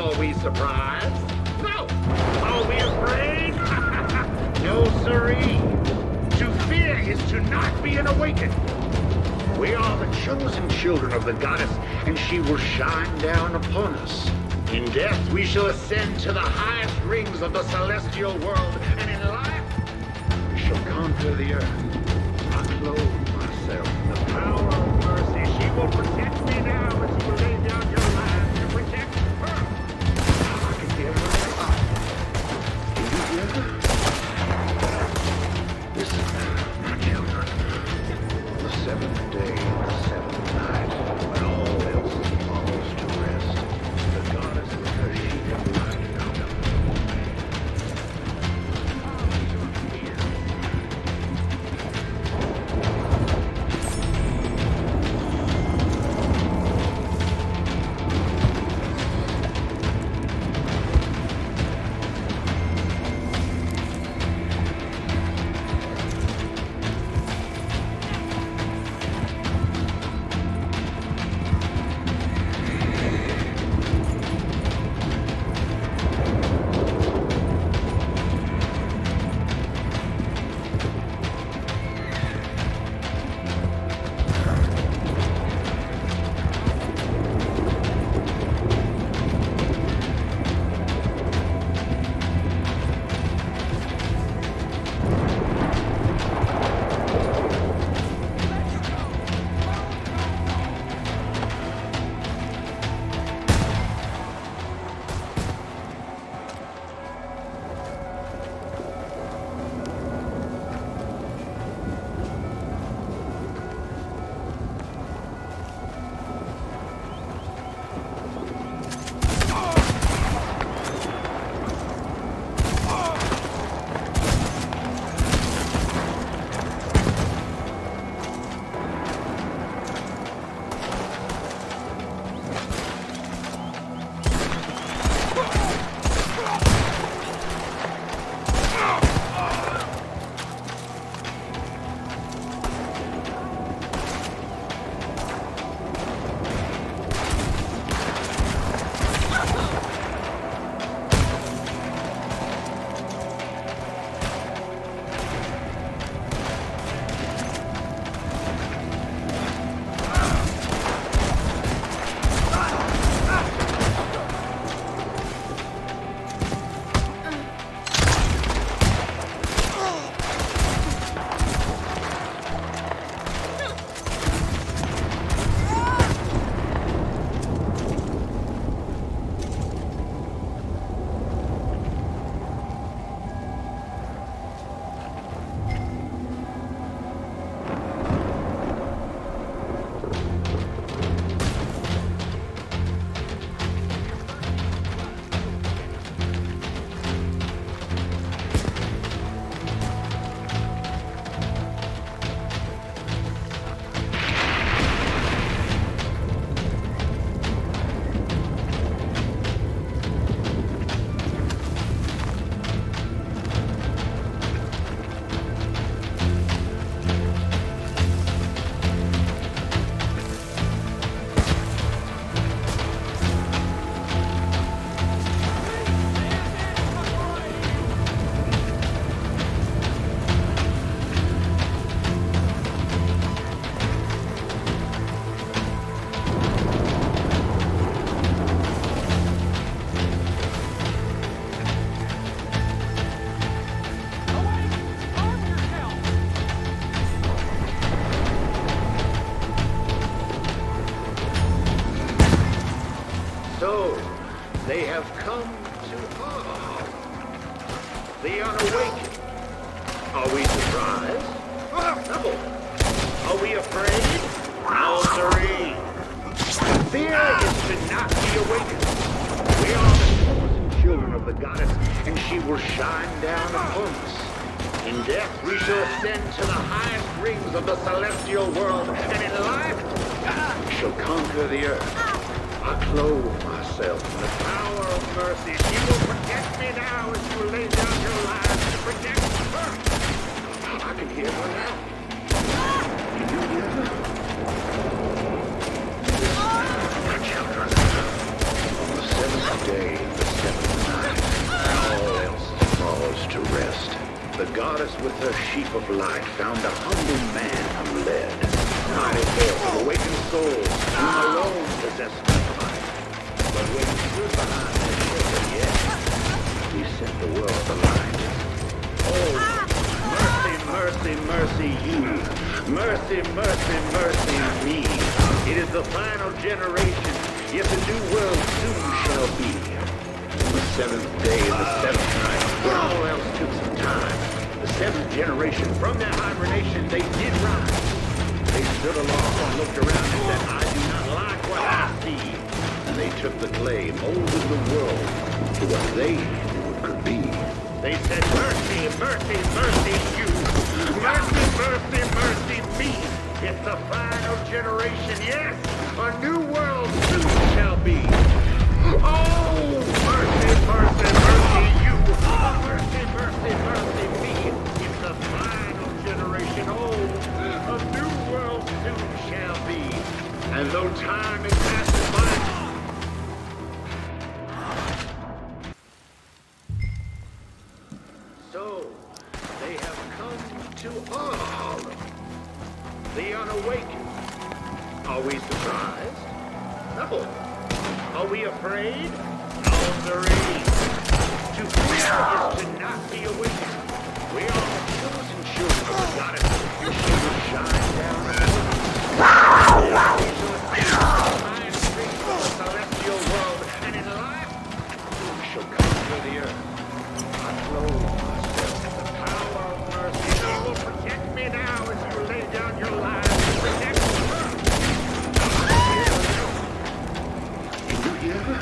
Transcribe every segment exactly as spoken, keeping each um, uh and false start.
Are we surprised? No. Are we afraid? No, siree. To fear is to not be an awakened. We are the chosen children of the goddess, and she will shine down upon us. In death, we shall ascend to the highest rings of the celestial world, and in life, we shall conquer the earth. I clothe myself in the power of mercy. She will protect me now, and she will lay down your lives to protect her. I can hear her. Can you hear her? Listen, my children. The seventh day, the seventh night, when all else falls to rest, the goddess with her sheet of light out of So, they have come to awe. The unawakened. Are we surprised? No. Are we afraid? No, siree. Fear is to not be awakened. We are the chosen children of the goddess, and she will shine down upon us. In death, we shall ascend to the highest rings of the celestial world, and in life, we shall conquer the earth. I clothe myself in the power of mercy. She will protect me now as you lay down your lives to protect her. I can hear her now. Can you hear her? My children, on the seventh day, with her sheep of light found a humble man who led. Mighty force of awakened souls, whom alone possessed the light. But when he stood behind their shepherd, yes, we sent the world a light. Oh, mercy, mercy, mercy, you. Mercy, mercy, mercy, me. It is the final generation. Yes, a new world soon shall be. On the seventh day of the seventh night, when all else took some time, the seventh generation, from their hibernation, they did rise. They stood aloft and looked around and said, I do not like what I see. And they took the clay, molded the world to what they knew it could be. They said, mercy, mercy, mercy, you. Mercy, mercy, mercy, me. It's the final generation, yes. A new world soon shall be. Oh, mercy, mercy, mercy, you. Mercy, mercy, mercy, me. It's the final generation. Oh, a new world soon shall be. And though time is passing by, so they have come to our Harlem, the unawakened. Are we surprised? No. Are we afraid? No, sirree. To fear is to not be awakened. We are the chosen children of the goddess. She will shine down upon us. We shall ascend the iron streets of the celestial world, and in life, we shall conquer the earth. I clothe myself in the power of mercy. You will protect me now as you lay down your lives to protect the earth. Can you hear her?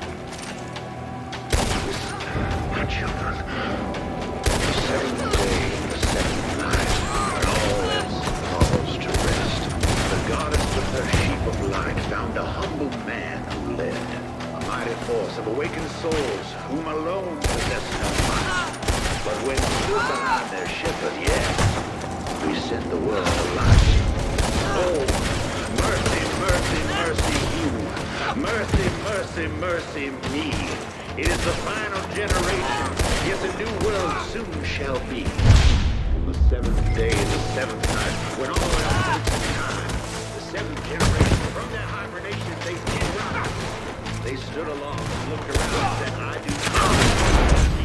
Listen, my children. The seventh day, the seventh night, and all else falls to rest. The goddess with her sheep of light found a humble man who led. A mighty force of awakened souls, whom alone possessed no might. But when stood behind their shepherd, yes, we send the world a light. Oh, mercy, mercy, mercy, you. Mercy, mercy, mercy, me. It is the final generation. Yes, a new world soon shall be. On the seventh day and the seventh night, when all else is time, the seventh generation, from their hibernation, they did rise. They stood aloft and looked around and said, I do not see.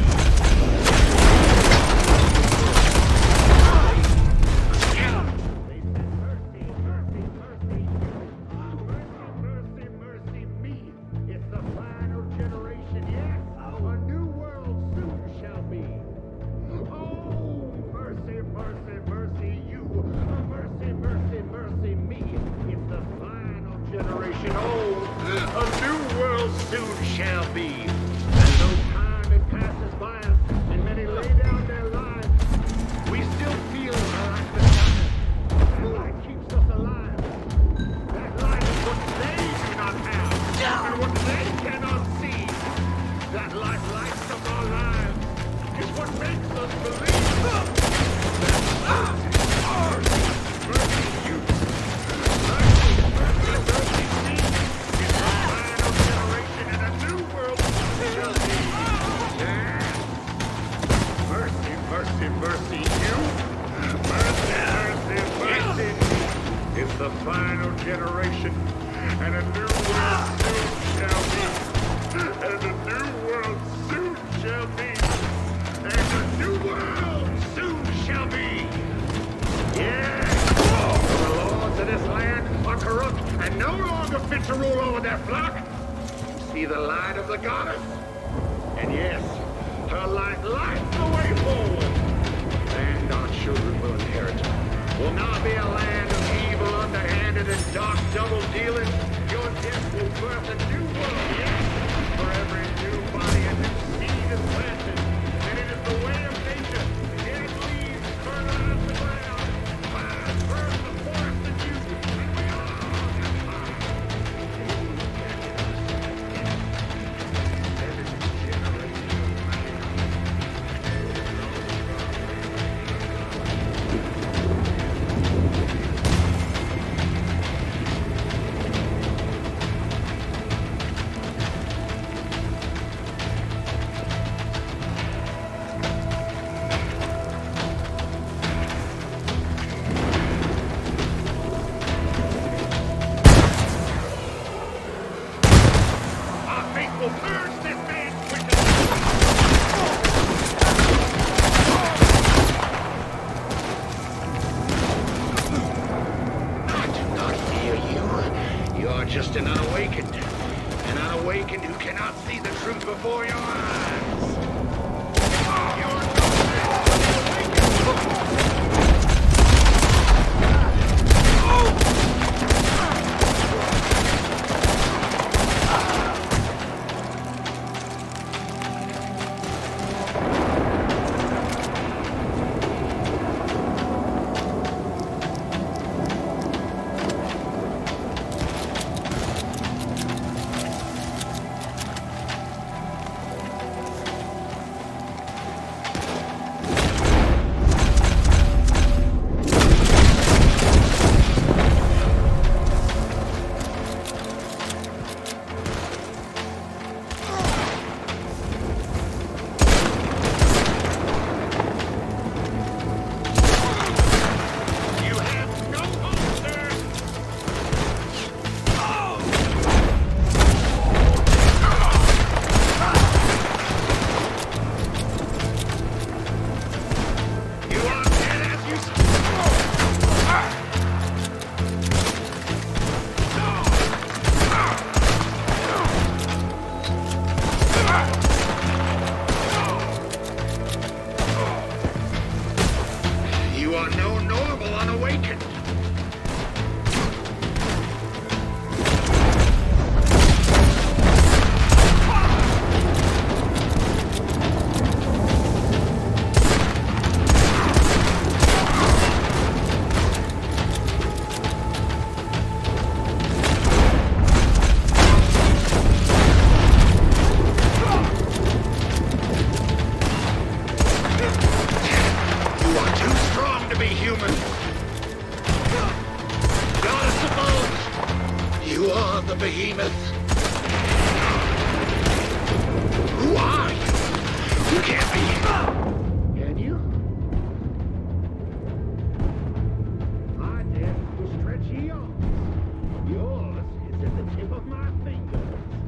Soon shall be. And though time it passes by us, and many lay down their lives, we still feel like the sun. The light keeps us alive. That light is what they do not have, and what they cannot see. That light lights up our lives, is what makes us believe. That mercy, mercy, you. Mercy, mercy, mercy, me. It's the final generation and a new world shall be. Yeah. Mercy, mercy, mercy, you. Mercy, mercy, mercy. It's the final generation and a new world soon shall be. And a new world soon shall be. And a new world soon shall be. Yeah. For the lords of this land are corrupt and no longer fit to rule over their flock. See the light of the goddess? And yes, her light lights the way forward. And our children will inherit. Will not be a land of evil, underhanded, and dark double dealing. Your death will birth a new world, yes. For every new body a new seed is planted. And it is the way of nature. It leaves further out the ground. Fires burn the forest anew. And we all have fire. just an unawakened. An unawakened who cannot see the truth before your eyes. You're the behemoth. Who are you? You can't be. Can you? My death will stretch ye on. Yours is at the tip of my fingers.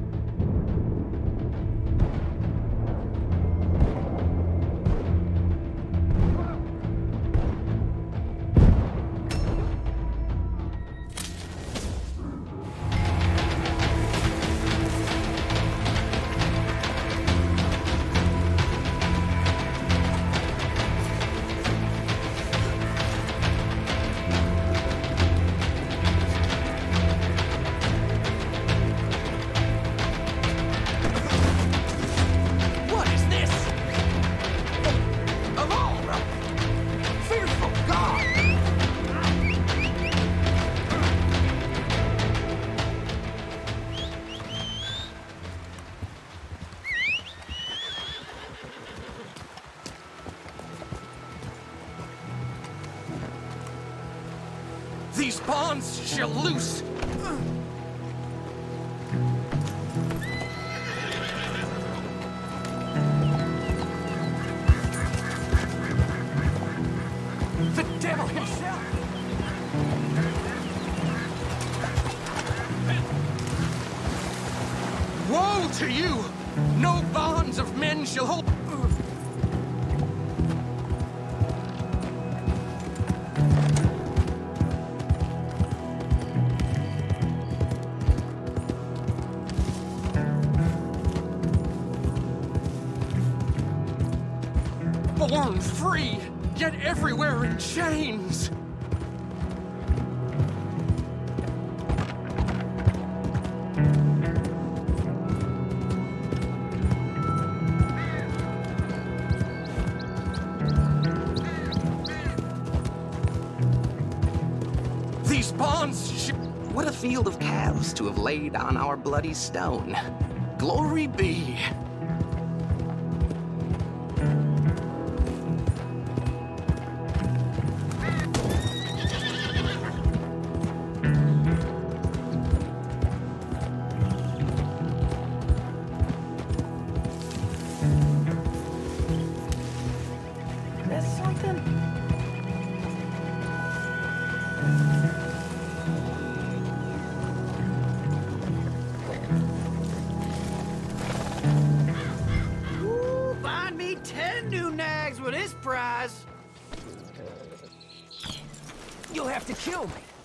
These bonds shall loose. The devil himself. Woe to you! No bonds of men shall hold. Born free, yet everywhere in chains. These bonds sh- What a field of calves to have laid on our bloody stone. Glory be. There's something. Ooh, find me ten new nags with this prize. You'll have to kill me.